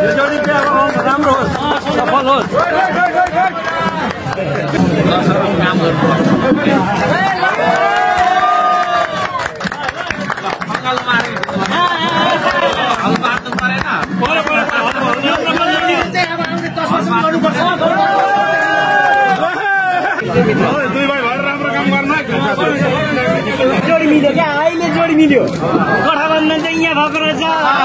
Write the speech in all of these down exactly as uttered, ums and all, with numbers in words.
जोडी राम्रो होस्, सफल होस्। काम गर्नु अङ्गल मारे हल मार्नु परेन। दुई भाइ भएर राम्रो काम गर्नु। जोडी मिल्यो क्या, अहिले जोडी मिल्यो। गठबन्धन चाहिँ यहाँ भएको रहेछ।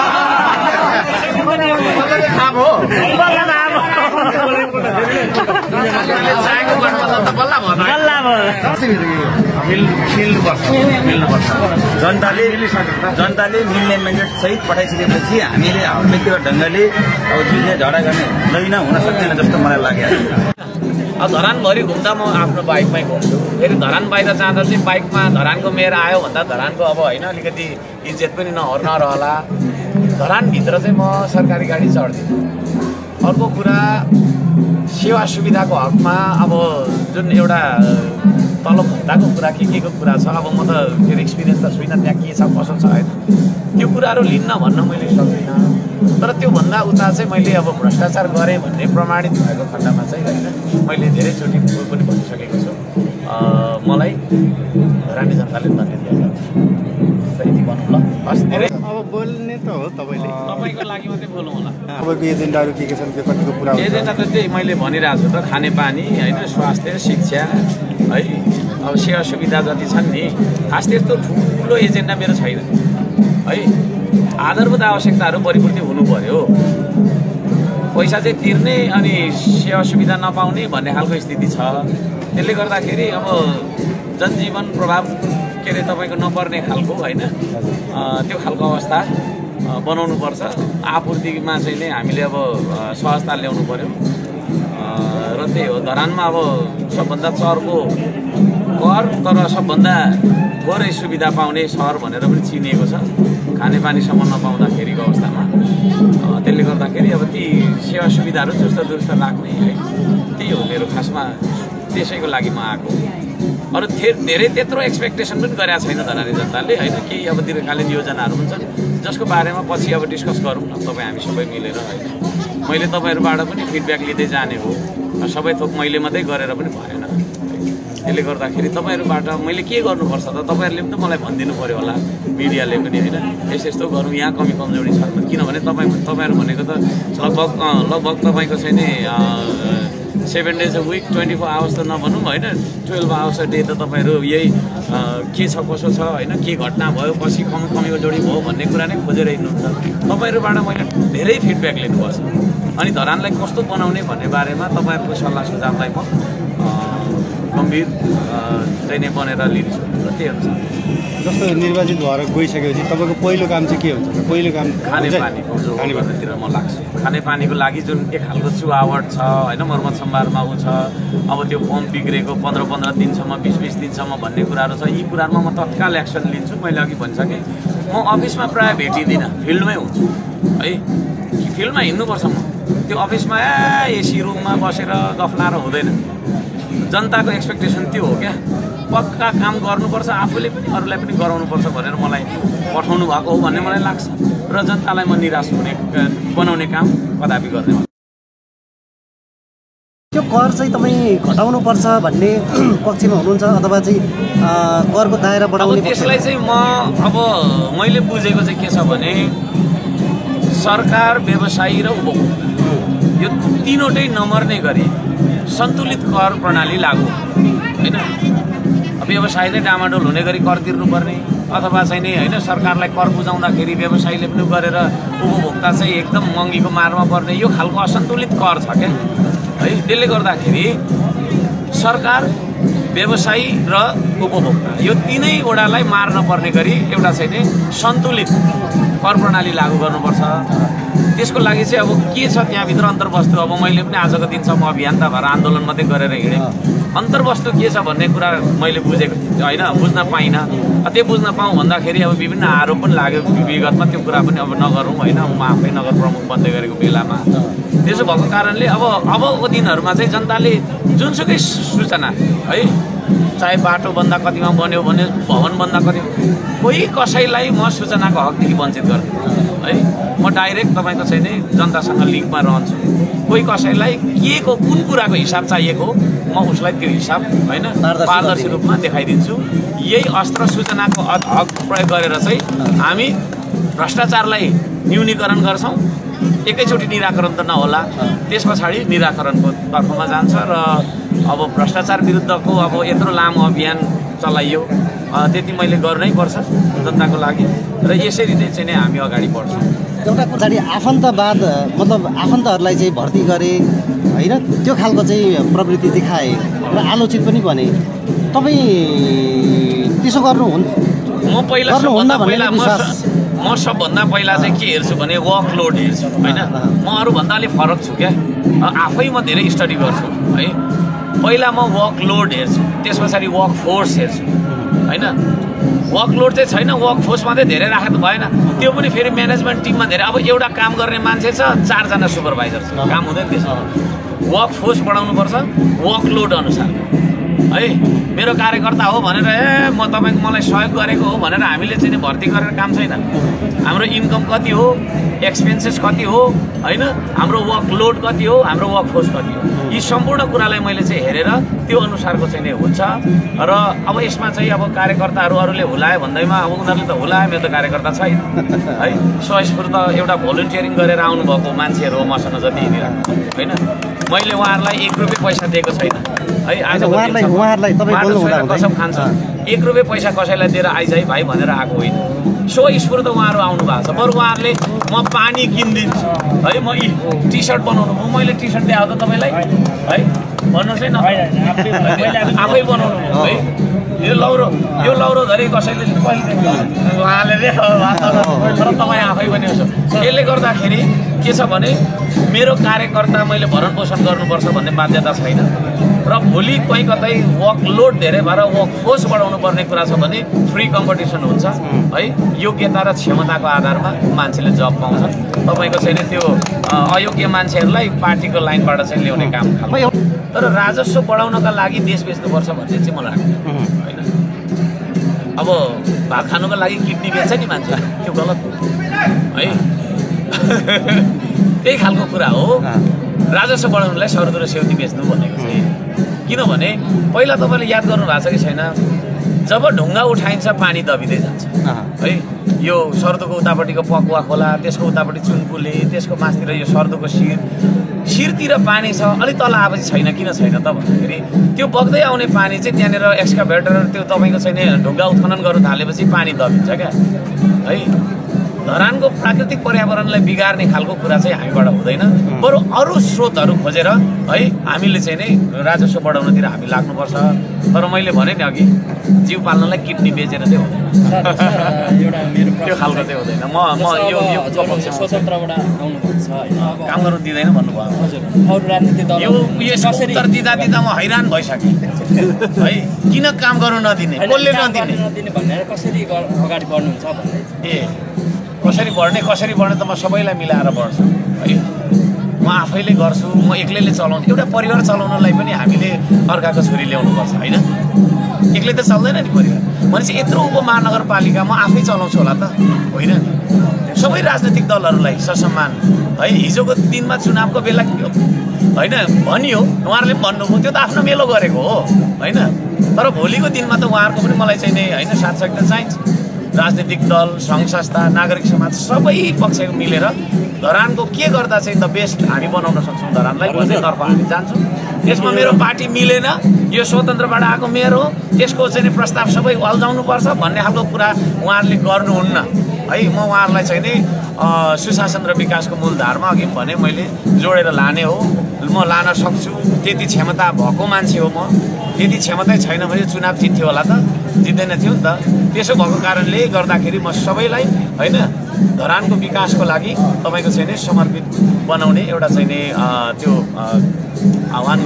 जनताले जनताले मिल्ने मेन्डेट सहित पठाइसकेपछि हामीले हाम्रो व्यक्तिगत ढङ्गले अब जुन झगडा गर्ने नैन हुन सक्दैन जस्तो मलाई लाग्यो। अब धरानभरि घुम्दा म आफ्नो बाइकमै घुम्छु। फेरि धरान बाहिर जाँदा चाहिँ बाइकमा धरानको मेयर आयो भन्दा धरानको अब होइन अलिकति इज्जत पनि नहर नरहला। धरानभित्र चाहिँ म सरकारी गाडी चढ्दिनँ। अर्को कुरा सेवा सुविधाको हकमा अब जुन एउटा तलब भत्ताको कुरा के के को कुरा छ, अब म त मेरो एक्सपिरियन्स त छुइनँ त्यहाँ के छ कसो छ होइन, त्यो कुराहरू लिन्न भन्न मैले सक्दिनँ। तर त्योभन्दा उता चाहिँ मैले अब भ्रष्टाचार गरेँ भन्ने प्रमाणित भएको खण्डमा चाहिँ होइन मैले धेरैचोटि पनि भनिसकेको छु। मलाई धरानी जनताले धन्यवाद दिन्छ। यति भन्नु ल। हस्, धेरै अब बोल्ने त हो तपाईँले, तपाईँको लागि मात्रै बोलौँ होला। तपाईँको एजेन्डाहरू के के छन्, त्यो कतिको पुरा हुन्छ? एजेन्डा त त्यही मैले भनिरहेको छु त, खानेपानी होइन, स्वास्थ्य, शिक्षा है, अब सेवा सुविधा जति छन् नि, खास त्यस्तो ठुलो एजेन्डा मेरो छैन है। आधारभूत आवश्यकताहरू परिपूर्ति हुनु पर्यो। पैसा चाहिँ तिर्ने अनि सेवा सुविधा नपाउने भन्ने खालको स्थिति छ। त्यसले गर्दाखेरि अब जनजीवन प्रभाव के अरे तपाईँको नपर्ने खालको होइन त्यो खालको अवस्था बनाउनुपर्छ। आपूर्तिमा चाहिँ नै हामीले अब सहजता ल्याउनु पर्यो र त्यही हो। धरानमा अब सबभन्दा चर्को कर तर सबभन्दा थोरै सुविधा पाउने सहर भनेर पनि चिनिएको छ खानेपानीसम्म नपाउँदाखेरिको अवस्थामा। त्यसले गर्दाखेरि अब ती सेवा सुविधाहरू चुस्त दुरुस्त राख्ने है, त्यही हो मेरो खासमा। त्यसैको लागि म आएको। अरू धेरै त्यत्रो एक्सपेक्टेसन पनि गरेको छैन धरानी जनताले होइन। केही अब दीर्घकालीन योजनाहरू हुन्छन् जसको बारेमा पछि अब डिस्कस गरौँ न तपाईँ हामी सबै मिलेर होइन। मैले तपाईँहरूबाट पनि फिडब्याक लिँदै जाने हो, सबै थोक मैले मात्रै गरेर पनि भएन। त्यसले गर्दाखेरि तपाईँहरूबाट मैले के गर्नुपर्छ त तपाईँहरूले पनि त मलाई भनिदिनु पऱ्यो होला, मिडियाले पनि होइन। यस यस्तो गरौँ, यहाँ कमी कमजोरी छ। किनभने तपाईँ तपाईँहरू भनेको त लगभग लगभग तपाईँको चाहिँ नि seven days a week twenty four hours त नभनौँ होइन, टुवेल्भ आवर्स अ डे त तपाईँहरू यही के छ कसो छ होइन, के घटना भयो, पछि कमी कमीको जोडी भयो भन्ने कुरा नै खोजेर हिँड्नुहुन्छ। तपाईँहरूबाट मैले धेरै फिडब्याक लिनुपर्छ। अनि धरानलाई कस्तो बनाउने भन्ने बारेमा तपाईँहरूको सल्लाह सुझावलाई म गम्भीर चाहिँ नै बनेर लिन्छु र त्यही अनुसार। जस्तो निर्वाचित भएर गइसकेपछि तपाईँको पहिलो काम चाहिँ के हुन्छ? पहिलो काम खानेपानीको जो खानेपानीतिर म लाग्छु। खानेपानीको लागि जुन एक खालको चुहावट छ होइन, मर्मत सम्भारमा ऊ छ, अब त्यो पम्प बिग्रेको पन्ध्र पन्ध्र दिनसम्म बिस बिस दिनसम्म भन्ने कुराहरू छ। यी कुराहरूमा म तत्काल एक्सन लिन्छु। मैले अघि भनिसकेँ म अफिसमा प्रायः भेटिँदिनँ, फिल्डमै हुन्छु है। फिल्डमा हिँड्नुपर्छ म। त्यो अफिसमा ए एसी रुममा बसेर गफलाएर हुँदैन। जनताको एक्सपेक्टेसन त्यो हो क्या, पक्का काम गर्नुपर्छ, आफूले पनि अरूलाई पनि गराउनुपर्छ भनेर मलाई पठाउनु भएको हो भन्ने मलाई लाग्छ। र जनतालाई म निराश हुने बनाउने काम कदापि गर्दैन। त्यो कर चाहिँ तपाईँ घटाउनुपर्छ भन्ने पक्षमा हुनुहुन्छ अथवा चाहिँ करको दायरा बढाउने? त्यसलाई चाहिँ म अब मैले बुझेको चाहिँ के छ भने सरकार, व्यवसायी र उपभोक्ता यो तीनवटै नमर्ने गरी सन्तुलित कर प्रणाली लागू होइन। व्यवसाय नै डामाडोल हुने गरी कर तिर्नुपर्ने अथवा चाहिँ नि होइन, सरकारलाई कर बुझाउँदाखेरि व्यवसायीले पनि गरेर उपभोक्ता चाहिँ एकदम महँगीको मारमा पर्ने, यो खालको असन्तुलित कर छ क्या है। त्यसले गर्दाखेरि सरकार, व्यवसायी र उपभोक्ता यो तीनैवटालाई मार्न पर्ने गरी एउटा चाहिँ नि सन्तुलित कर प्रणाली लागू गर्नुपर्छ। त्यसको लागि चाहिँ अब के छ त्यहाँभित्र अन्तर्वस्तु, अब मैले पनि आजको दिनसम्म अभियन्ता भएर आन्दोलन मात्रै गरेर हिँडेँ। अन्तर्वस्तु के छ भन्ने कुरा मैले बुझेको होइन, बुझ्न पाइनँ। त्यो बुझ्न पाऊँ भन्दाखेरि अब विभिन्न आरोप पनि लाग्यो विगतमा, त्यो कुरा पनि अब नगरौँ होइन। म आफै नगर प्रमुख बन्दै गरेको बेलामा त्यसो भएको कारणले अब अबको दिनहरूमा चाहिँ जनताले जुनसुकै सूचना है चाहे बाटोभन्दा कतिमा बन्यो भने भवनभन्दा कति कोही कसैलाई म सूचनाको हकदेखि वञ्चित गर्दिनँ है। म डाइरेक्ट तपाईँको चाहिँ नि जनतासँग लिङ्कमा रहन्छु। कोही कसैलाई के को कुन कुराको हिसाब चाहिएको हो म उसलाई त्यो हिसाब होइन पारदर्शी रूपमा देखाइदिन्छु। यही अस्त्र सूचनाको हक प्रयोग गरेर चाहिँ हामी भ्रष्टाचारलाई न्यूनीकरण गर्छौँ। एकैचोटि निराकरण त नहोला, त्यस पछाडि निराकरणको तर्फमा जान्छ र अब भ्रष्टाचार विरुद्धको अब यत्रो लामो अभियान चलाइयो, त्यति मैले गर्नै पर्छ जनताको लागि र यसरी नै चाहिँ नै हामी अगाडि बढ्छौँ। एउटा पछाडि आफन्तवाद मतलब आफन्तहरूलाई चाहिँ भर्ती गरे होइन, त्यो खालको चाहिँ प्रवृत्ति देखाए र आलोचित पनि भने। तपाईँ त्यसो गर्नुहुन्? म पहिला सबभन्दा पहिला म म सबभन्दा पहिला चाहिँ के हेर्छु भने वर्कलोड हेर्छु होइन। म अरूभन्दा अलिक फरक छु क्या, आफै म धेरै स्टडी गर्छु है। पहिला म वर्कलोड हेर्छु, त्यस पछाडि वर्क फोर्स हेर्छु होइन। वर्कलोड चाहिँ छैन, वर्क फोर्स मात्रै धेरै राखेको त भएन, त्यो पनि फेरि म्यानेजमेन्ट टिममा धेरै। अब एउटा काम गर्ने मान्छे छ, चारजना सुपरभाइजर छ, काम हुँदैन त्यसो। वर्क फोर्स बढाउनुपर्छ वर्कलोड अनुसार है। मेरो कार्यकर्ता हो भनेर ए म तपाईँको मलाई सहयोग गरेको हो भनेर हामीले चाहिँ भर्ती गरेर काम छैन। हाम्रो इन्कम कति हो, एक्सपेन्सेस कति हो होइन, हाम्रो वर्कलोड कति हो, हाम्रो वर्कफोर्स कति हो, यी सम्पूर्ण कुरालाई मैले चाहिँ हेरेर त्यो अनुसारको चाहिँ नै हुन्छ। र अब यसमा चाहिँ अब कार्यकर्ताहरू अरूले हुलायो भन्दैमा अब उनीहरूले त हुलायो, मेरो त कार्यकर्ता छैन है। स्वस्फूर्त एउटा भोलिन्टियरिङ गरेर आउनुभएको मान्छेहरू हो मसँग जति होइन। मैले उहाँहरूलाई एक रुपियाँ पैसा दिएको छैन है। आज कसम खान्छ, एक रुपियाँ पैसा कसैलाई दिएर आइज है भाइ भनेर आएको होइन। सो स्फूर्त उहाँहरू आउनु भएको छ। बरु उहाँहरूले म पानी किनिदिन्छु है, म यी टी सर्ट बनाउनु, म मैले टी सर्ट दिएको त तपाईँलाई है भन्नुहोस् है न, आफै बनाउनु है। यो लौरो यो लौरो धरि कसैले उहाँले तर तपाईँ आफै पनि हो। यसले गर्दाखेरि के छ भने मेरो कार्यकर्ता मैले भरण पोषण गर्नुपर्छ भन्ने बाध्यता छैन र भोलि कहीँ कतै वर्कलोड धेरै भएर वर्कफोर्स बढाउनु पर्ने कुरा छ भने फ्री कम्पिटिसन हुन्छ है। योग्यता र क्षमताको आधारमा मान्छेले जब पाउँछ। तपाईँको चाहिँ त्यो अयोग्य मान्छेहरूलाई पार्टीको लाइनबाट चाहिँ ल्याउने काम खालको। तर राजस्व बढाउनका लागि देश बेच्नुपर्छ भन्ने चाहिँ मलाई लाग्दैन होइन। अब भात खानुको लागि किडनी बेच्छ नि मान्छे, त्यो गलत हो है। त्यही खालको कुरा हो राजस्व बढाउनुलाई सरदो र सेउती बेच्नु भनेको चाहिँ। किनभने पहिला तपाईँले याद गर्नु भएको छ कि छैन, जब ढुङ्गा उठाइन्छ पानी दबिँदै जान्छ है। यो सर्दोको उतापट्टिको पकुवा खोला, त्यसको उतापट्टि चुनकुले, त्यसको माथितिर यो सर्दोको शिर शिरतिर पानी छ, अलिक तल आएपछि छैन। किन छैन त भन्दाखेरि त्यो बग्दै आउने पानी चाहिँ त्यहाँनिर एक्सकाभेटर त्यो तपाईँको चाहिँ ढुङ्गा उत्खनन गर्नु थालेपछि पानी दबिन्छ क्या है। धरानको प्राकृतिक पर्यावरणलाई बिगार्ने खालको कुरा चाहिँ हामीबाट हुँदैन। बरु अरू स्रोतहरू खोजेर है हामीले चाहिँ नै राजस्व बढाउनतिर हामी लाग्नुपर्छ। तर मैले भने नि अघि, जीव पाल्नलाई किडनी बेचेर चाहिँ हुँदैन, त्यो खालको चाहिँ हुँदैन। म म यो स्वतन्त्रबाट आउनुभएको छ होइन, काम गर्नु दिँदैन भन्नुभयो। अरू राजनीतिक दल यो यसको उत्तर दिँदा दिँदा म हैरान भइसकेँ है। किन काम गर्नु नदिने, कसले नदिने नदिने भनेर कसरी अगाडि बढ्नुहुन्छ भन्दै। ए कसरी बढ्ने कसरी बढ्ने त म सबैलाई मिलाएर बढ्छु है। म आफैले गर्छु, म एक्लैले चलाउँछु। एउटा परिवार चलाउनलाई पनि हामीले अर्काको छोरी ल्याउनुपर्छ होइन। एक्लै त चल्दैन नि परिवार भनेपछि। यत्रो उपमहानगरपालिका म आफै चलाउँछु होला त होइन। सबै राजनैतिक दलहरूलाई ससम्मान है। हिजोको दिनमा चुनावको बेला होइन भनियो, उहाँहरूले पनि भन्नुभयो, त्यो त आफ्नो मेलो गरेको हो होइन। तर भोलिको दिनमा त उहाँहरूको पनि मलाई चाहिँ नै होइन साथ सहयोग चाहिन्छ। राजनीतिक दल, सङ्घ संस्था, नागरिक समाज सबै पक्षको मिलेर धरानको के गर्दा चाहिँ द बेस्ट हामी बनाउन सक्छौँ धरानलाई भन्नेतर्फ हामी जान्छौँ। त्यसमा मेरो पार्टी मिलेन, यो स्वतन्त्रबाट आएको मेयर हो, त्यसको चाहिँ प्रस्ताव सबै अल्झाउनुपर्छ भन्ने खालको कुरा उहाँहरूले गर्नुहुन्न है। म उहाँहरूलाई चाहिँ नि सुशासन र विकासको मूलधारमा अघि भने मैले जोडेर लाने हो। म लान सक्छु, त्यति क्षमता भएको मान्छे हो म। त्यति क्षमतै छैन भने चुनाव जित्थ्यो होला त, जित्दैन थियो नि त। त्यसो भएको कारणले गर्दाखेरि म सबैलाई होइन धरानको विकासको लागि तपाईँको चाहिँ नि समर्पित बनाउने एउटा चाहिँ नि त्यो आह्वान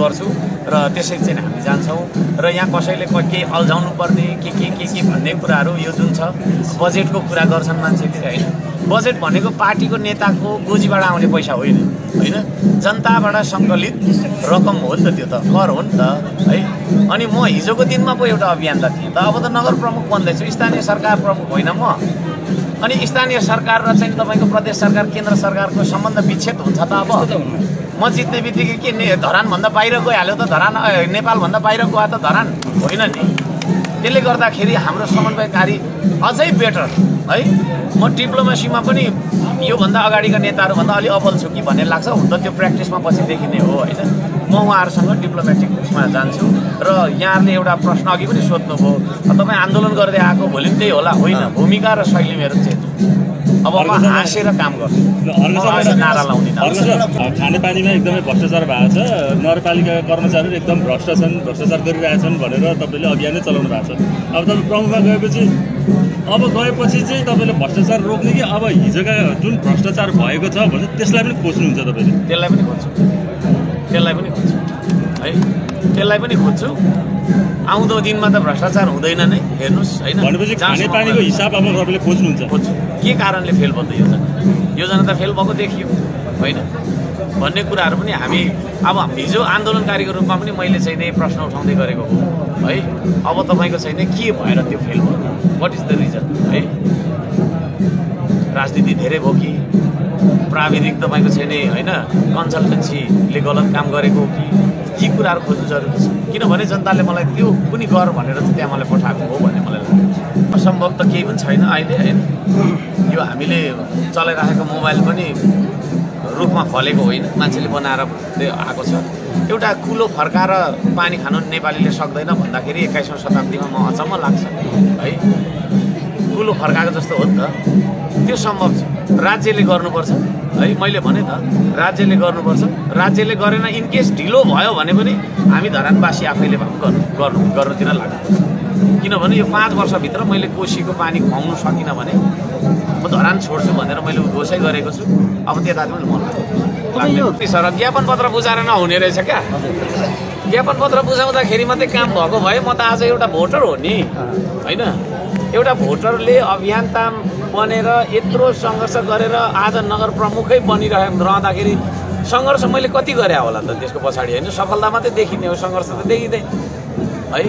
गर्छु र त्यसै चाहिँ हामी जान्छौँ र यहाँ कसैले केही अल्झाउनु पर्ने के के के के भन्ने कुराहरू यो जुन छ बजेटको कुरा गर्छन् मान्छेले होइन बजेट भनेको पार्टीको नेताको गोजीबाट आउने पैसा होइन होइन जनताबाट सङ्कलित रकम हो नि त त्यो त कर हो नि त है अनि म हिजोको दिनमा पो एउटा अभियानलाई थिएँ त अब त नगर प्रमुख बन्दैछु स्थानीय सरकार प्रमुख होइन म अनि स्थानीय सरकार र चाहिँ तपाईँको प्रदेश सरकार केन्द्र सरकारको सम्बन्ध विच्छेद हुन्छ त अब म जित्ने बित्तिकै के ने धरानभन्दा बाहिर गइहाल्यो त धरान नेपालभन्दा बाहिर गयो त धरान होइन नि त्यसले गर्दाखेरि हाम्रो समन्वयकारी अझै बेटर है म डिप्लोमेसीमा पनि योभन्दा अगाडिका नेताहरूभन्दा अलि अब्बल छु कि भन्ने लाग्छ हुन त त्यो प्र्याक्टिसमा पछि देखिने हो होइन म उहाँहरूसँग डिप्लोमेटिक उसमा जान्छु र यहाँहरूले एउटा प्रश्न अघि पनि सोध्नुभयो तपाईँ आन्दोलन गर्दै आएको भोलि पनि त्यही होला होइन भूमिका र शैली मेरो चेन्ज अब म हाँसेर काम गर्छु नारा लाउने खानेपानीमा एकदमै भ्रष्टाचार भएको छ नगरपालिकाका कर्मचारीहरू एकदम भ्रष्ट छन् भ्रष्टाचार गरिरहेछन् भनेर तपाईँले अभियानै चलाउनु भएको छ अब तपाईँ प्रमुखमा गएपछि अब गएपछि चाहिँ तपाईँले भ्रष्टाचार रोक्ने कि अब हिजोका जुन भ्रष्टाचार भएको छ भने त्यसलाई पनि खोज्नुहुन्छ तपाईँले त्यसलाई पनि खोज्छु त्यसलाई पनि खोज्छु है त्यसलाई पनि खोज्छु आउँदो दिनमा त भ्रष्टाचार हुँदैन नै हेर्नुहोस् होइन भनेपछि खानेपानीको हिसाब अब तपाईँले खोज्नुहुन्छ खोज्छु के कारणले फेल भयो त योजना योजना त फेल भएको देखियो होइन भन्ने कुराहरू पनि हामी अब हिजो आन्दोलनकारीको रूपमा पनि मैले चाहिँ नै प्रश्न उठाउँदै गरेको हो है अब तपाईँको चाहिँ नै के भएर त्यो फेल भयो वाट इज द रिजन है राजनीति धेरै भयो कि प्राविधिक तपाईँको चाहिँ नै होइन कन्सल्टेन्सीले गलत काम गरेको हो कि यी कुराहरू खोज्नु जरुरी छ किनभने जनताले मलाई त्यो पनि गर भनेर चाहिँ त्यहाँ मलाई पठाएको हो भन्ने मलाई लाग्छ असम्भव त केही पनि छैन अहिले होइन यो हामीले चलाइराखेको मोबाइल पनि रुखमा फलेको होइन मान्छेले बनाएर आएको छ एउटा कुलो फर्काएर पानी खानु नेपालीले सक्दैन भन्दाखेरि एक्काइसौँ शताब्दीमा म अचम्म लाग्छ है कुलो फर्काएको जस्तो हो नि त त्यो सम्भव छ राज्यले गर्नुपर्छ है मैले भने त राज्यले गर्नुपर्छ राज्यले गरेन इनकेस ढिलो भयो भने पनि हामी धरानवासी आफैले गर्नु गर्नु गर्नुतिर लाग्नुपर्छ किनभने यो पाँच वर्षभित्र मैले कोसीको पानी खुवाउनु सकिनँ भने म धरान छोड्छु भनेर मैले उद्घोषै गरेको छु अब त्यता पनि मन लाग्छ सर ज्ञापन पत्र बुझाएर नहुने रहेछ क्या ज्ञापन पत्र बुझाउँदाखेरि मात्रै काम भएको भए म त आज एउटा भोटर हो नि होइन एउटा भोटरले अभियन्ता बनेर यत्रो सङ्घर्ष गरेर आज नगर प्रमुखै बनिरह रहँदाखेरि सङ्घर्ष मैले कति गरे होला त त्यसको पछाडि होइन सफलता मात्रै देखिने हो सङ्घर्ष त देखिँदैन है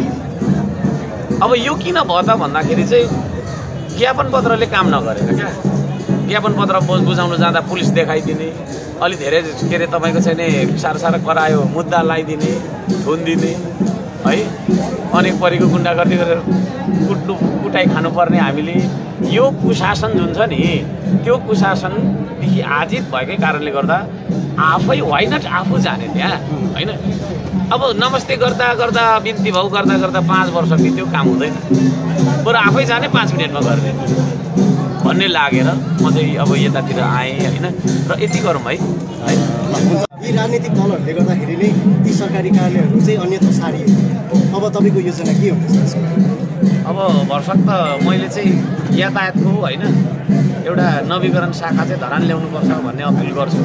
अब यो किन भयो त भन्दाखेरि चाहिँ ज्ञापन पत्रले काम नगरेर क्या ज्ञापन पत्र बुझाउनु जाँदा पुलिस देखाइदिने अलि धेरै के अरे तपाईँको चाहिँ नि साह्रो साह्रो करायो मुद्दा लगाइदिने थुनिदिने है अनेक परेको गुन्डागर्दी गरेर कुट्नु कुटाइ खानुपर्ने हामीले यो कुशासन जुन छ नि त्यो कुशासनदेखि आजित भएकै कारणले गर्दा आफै वाइ नट आफू जाने त्यहाँ होइन अब नमस्ते गर्दा गर्दा बिन्ती भाउ गर्दा गर्दा पाँच वर्ष बित्यो काम हुँदैन बरु आफै जाने पाँच मिनटमा गर्ने भन्ने लागेर म चाहिँ अब यतातिर आएँ होइन र यति गरौँ है है यी राजनीतिक दलहरूले गर्दाखेरि नै ती सरकारी कार्यालयहरू चाहिँ अन्यथा सारिए अब तपाईँको योजना के हुन्छ अब भर्खर त मैले चाहिँ यातायातको होइन एउटा नवीकरण शाखा चाहिँ धरान ल्याउनुपर्छ भन्ने अपिल गर्छु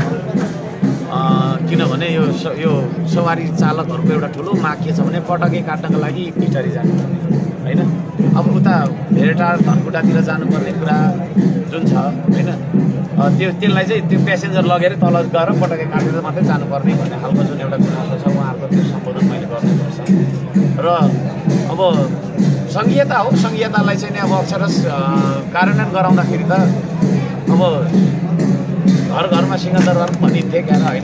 किनभने यो यो सवारी चालकहरूको एउटा ठुलो माग के छ भने पटके काट्नको लागि पिटरी जानु होइन अब उता धेरै टाढा धनकुटातिर जानुपर्ने कुरा जुन छ होइन त्यो त्यसलाई चाहिँ त्यो प्यासेन्जर लगेर तल गएर पटके काटेर मात्रै जानुपर्ने भन्ने खालको जुन एउटा गुनासो छ उहाँहरूको त्यो सम्बोधन मैले गर्नुपर्छ र अब सङ्घीयता हो सङ्घीयतालाई चाहिँ नि अब अक्षरस कार्यान्वयन गराउँदाखेरि त अब घर घरमा सिंहदरबार भनिन्थे क्या होइन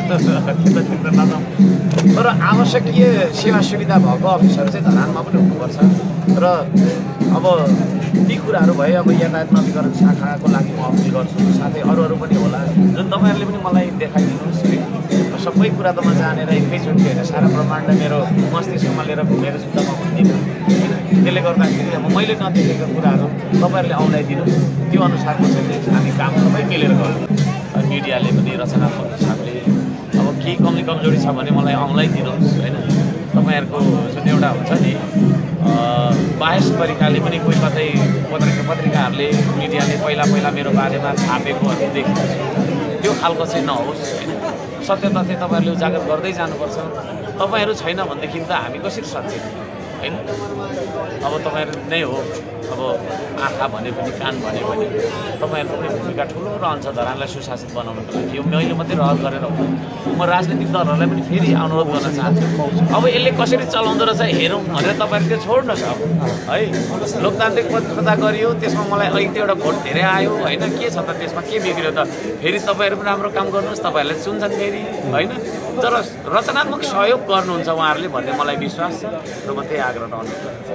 तर आवश्यकीय सेवा सुविधा भएको अफिसहरू चाहिँ धरानमा पनि हुनुपर्छ र अब ती कुराहरू भयो अब यातायात नवीकरण शाखाको लागि म अपिल गर्छु साथै अरू अरू पनि होला जुन तपाईँहरूले पनि मलाई देखाइदिनुहोस् है सबै कुरा त म जानेर एकैचोटि होइन सारा ब्रह्माण्ड मेरो मस्तिष्कमा लिएर घुमेर सुत्दा म भन्दिनँ त्यसले गर्दाखेरि अब मैले नदेखेको कुराहरू तपाईँहरूले औँलाइदिनुहोस् त्यो अनुसारको चाहिँ हामी काम सबै मिलेर गर्छौँ मिडियाले पनि रचनात्मक हिसाबले अब केही कमी कमजोरी छ भने मलाई औँलाइदिनुहोस् होइन तपाईँहरूको जुन एउटा हुन्छ नि बाहेस तरिकाले पनि कोही कतै पत्रिका पत्रिकाहरूले मिडियाले पहिला पहिला मेरो बारेमा छापेकोहरू देखिन्छ त्यो खालको चाहिँ नहोस् होइन सत्य तथ्य तपाईँहरूले उजागर गर्दै जानुपर्छ। तपाईँहरू छैन भनेदेखि त हामी कसरी सच्चे होइन? अब तपाईँहरू नै हो, अब आँखा भने पनि कान भने पनि तपाईँहरूको पनि भूमिका ठुलो रहन्छ धरानलाई सुशासित बनाउनको लागि। यो मैले मात्रै रहल गरेर म राजनीतिक दलहरूलाई पनि फेरि अनुरोध गर्न चाहन्छु, अब यसले कसरी चलाउँदो रहेछ हेरौँ भनेर तपाईँहरूले छोड्नुहोस् अब है। लोकतान्त्रिक पत्रता गरियो, त्यसमा मलाई अलिकति एउटा भोट धेरै आयो होइन, के छ त त्यसमा के बिग्रियो त? फेरि तपाईँहरू पनि राम्रो काम गर्नुहोस्, तपाईँहरूले चुन्छन् फेरि होइन। तर रचनात्मक सहयोग गर्नुहुन्छ उहाँहरूले भन्ने मलाई विश्वास छ र म त्यही आग्रह रहनु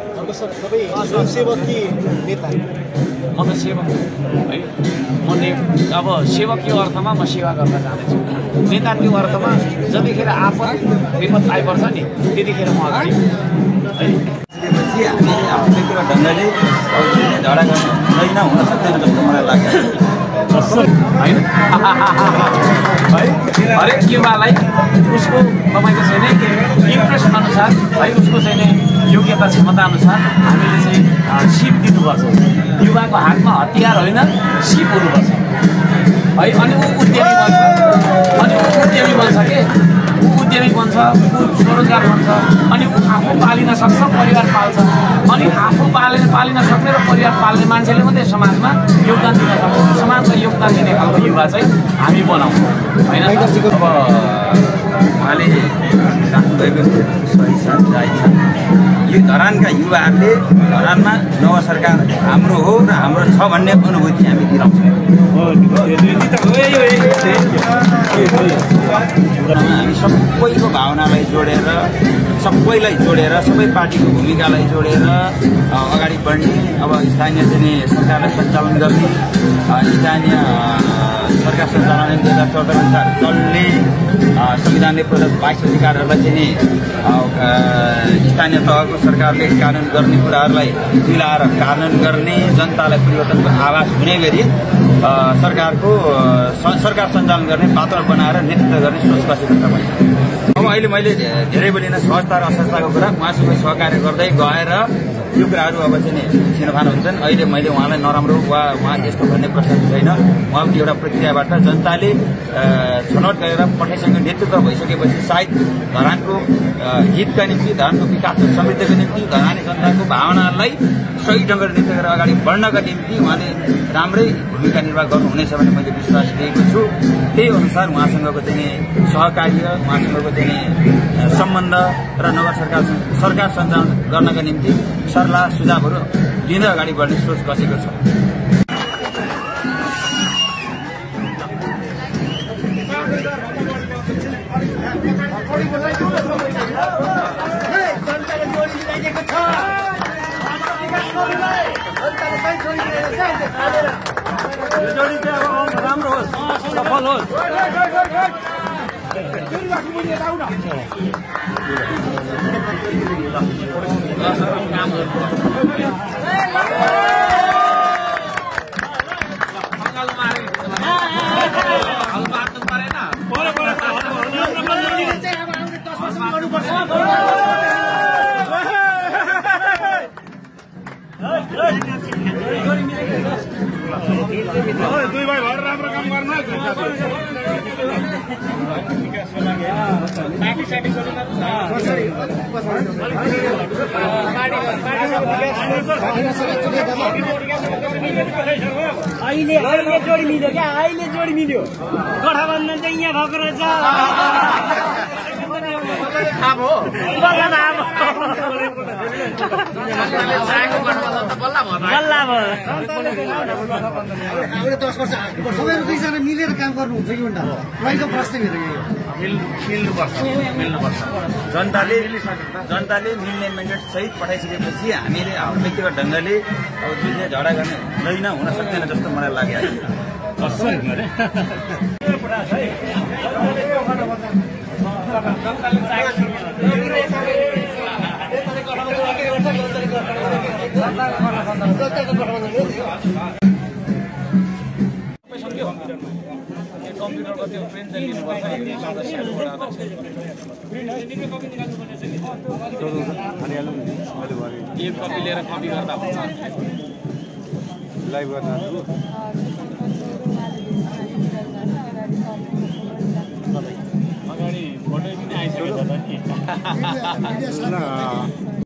म त सेवक है। म ने अब सेवकीय अर्थमा म सेवा गर्न जाँदैछु, नेताको अर्थमा जतिखेर आपद विपद आइपर्छ नि त्यतिखेर म अगाडि है। त्यसपछि हामीले आफ्नो व्यक्तिगत ढङ्गले अब जुन झगडा गर्न छैन हुन सक्दैन जस्तो मलाई लाग्छ होइन है। हरेक युवालाई उसको तपाईँको चाहिँ नै इम्प्रेसन अनुसार है, उसको चाहिँ नै योग्यता क्षमता अनुसार हामीले चाहिँ सिप दिनुपर्छ। युवाको हातमा हतियार होइन सिप हुनुपर्छ है। अनि ऊ उद्यमी बन्छ, अनि ऊ उद्यमी बन्छ के ऊ उद्यमी बन्छ, ऊ स्वरोजगार बन्छ, अनि ऊ आफू पालिन सक्छ, परिवार पाल्छ। अनि आफू पालेर पालिन सक्ने र परिवार पाल्ने मान्छेले मात्रै समाजमा योगदान दिन सक्छ। समाजमा योगदान दिने खालको युवा चाहिँ हामी बनाउँछौँ होइन। अब उहाँले राख्नुभएको सही छ, जायज छ। यो धरानका युवाहरूले धरानमा नव सरकार हाम्रो हो र हाम्रो छ भन्ने अनुभूति हामी दिलाउँछौँ। हामी सबैको भावनालाई जोडेर, सबैलाई जोडेर, सबै पार्टीको भूमिकालाई जोडेर अगाडि बढ्ने, अब स्थानीय चाहिँ सरकारलाई सञ्चालन गर्ने, स्थानीय सरकार सञ्चालन दुई हजार चौध अनुसार चल्ने, संविधानले प्रदत्त बाइस अधिकारहरूलाई चाहिँ स्थानीय तहको सरकारले कानुन गर्ने कुराहरूलाई मिलाएर कानुन गर्ने, जनतालाई परिवर्तनको आवाज हुने गरी सरकारको सरकार सञ्चालन गर्ने पात्र बनाएर नेतृत्व गर्ने सोच कसेको छ भने अब अहिले मैले धेरै बोलिन सहजता र असहजताको कुरा उहाँसँग सहकार्य गर्दै गएर यो कुराहरू अब चाहिँ छिनोफानो हुन्छन्। अहिले मैले उहाँलाई नराम्रो वा उहाँ यस्तो भन्ने प्रश्न छैन। उहाँको एउटा प्रक्रियाबाट जनताले छनौट गरेर पठाइसँग नेतृत्व भइसकेपछि सायद धरानको हितका निम्ति, धरानको विकास र समृद्धिको निम्ति, धरानी जनताको भावनालाई सही ढङ्गले नेतृत्व गरेर अगाडि बढ्नका निम्ति उहाँले राम्रै भूमिका निर्वाह गर्नुहुनेछ भन्ने मैले विश्वास लिएको छु। त्यही अनुसार उहाँसँगको चाहिँ सहकार्य, उहाँसँगको चाहिँ सम्बन्ध र नगर सरकार सरकार सञ्चालन गर्नका निम्ति सल्लाह सुझावहरू लिँदै अगाडि बढ्ने सोच कसेको छ। राम्रो होस्, सफल होस्। दुई भाइ भएर राम्रो काम गर्नु अहिले अहिले जोडी मिल्यो क्या अहिले जोडी मिल्यो गठबन्धन चाहिँ यहाँ भएको रहेछ दस वर्ष सबैको दुईजना मिलेर काम गर्नुहुन्छ कि उन्टा रहेको प्रश्न मिल्नुपर्छ मिल्नुपर्छ जनताले जनताले मिल्ने मेन्डेट सहित पठाइसकेपछि हामीले आफ्नो व्यक्तिगत ढङ्गले अब जुन झगडा गर्ने छैन हुन सक्दैन जस्तो मलाई लागिरहेको कम्प्युटरको त्यो प्रिन्ट लिनुपर्छ एक कपी लिएर कपी गर्दा हुन्छ लाइभ गर्दा हजुर अगाडि फोटो पनि आइसकेको छ त नि मिडिया मिडिया साथीहरूले